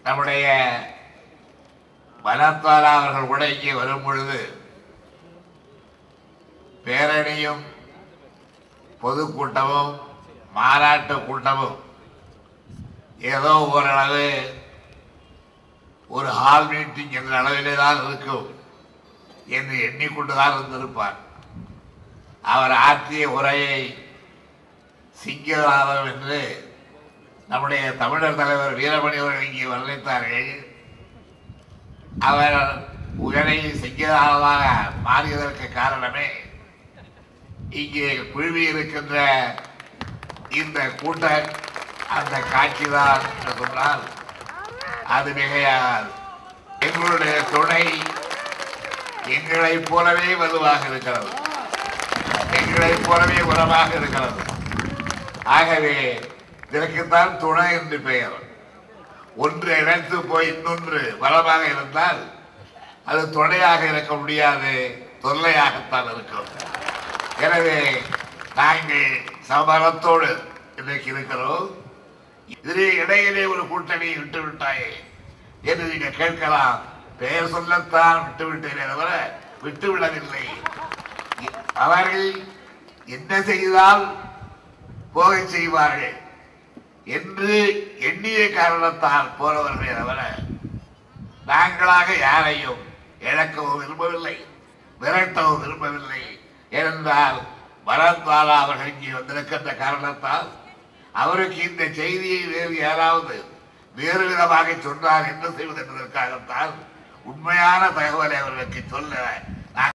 நம்முடைய பலத்தால் அவர்கள் கூட இங்கே வரும் பொழுது பேரணியும் பொதுக்கூட்டமும் மாநாட்டு கூட்டமும் ஏதோ ஓரளவு ஒரு ஹால் மீட்டிங் என்ற அளவிலே தான் இருக்கும் என்று எண்ணிக்கொண்டுதான் இருந்திருப்பார். அவர் ஆற்றிய உரையை சிங்கநாதம் என்று நம்முடைய தமிழர் தலைவர் வீரமணி அவர்கள் இங்கே வர்ணித்தார்கள். அவர் உரை சிங்கநாதமாக மாறியதற்கு காரணமே இங்கே குழுவி இருக்கின்ற இந்த கூட்ட அந்த காட்சிதான் என்று சொன்னால் அது மிகையால் எங்களுடைய துணை எங்களைப் போலவே வலுவாக இருக்கிறது, எங்களைப் போலவே உரமாக இருக்கிறது. ஆகவே இதற்குத்தான் துணை என்று பெயர். ஒன்று இணைத்து போய் இன்னொன்று பலமாக இருந்தால் அது துணையாக இருக்க முடியாது, தொல்லையாகத்தான் இருக்கும். எனவே நாங்கள் சமபலத்தோடு இன்றைக்கு இருக்கிறோம். இதிலே இடையிலே ஒரு கூட்டணி விட்டுவிட்டாயே என்று நீங்கள் கேட்கலாம். பெயர் சொல்லத்தான் விட்டுவிட்டேனே தவிர விட்டுவிடவில்லை. அவர்கள் என்ன செய்தால் போக செய்வார்கள் என்று எண்ணிய காரணத்தால் போனவர்களே தவிர நாங்களாக யாரையும் இழக்கவும் விரும்பவில்லை, விரட்டவும் விரும்பவில்லை. ஏனென்றால் வரத்வாலா அவர்கள் இங்கே வந்திருக்கின்ற காரணத்தால் அவருக்கு இந்த செய்தியை வேறு யாராவது வேறு விதமாக சொன்னார் என்ன செய்வது என்பதற்காகத்தான் உண்மையான தகவலை அவர்களுக்கு சொல்ல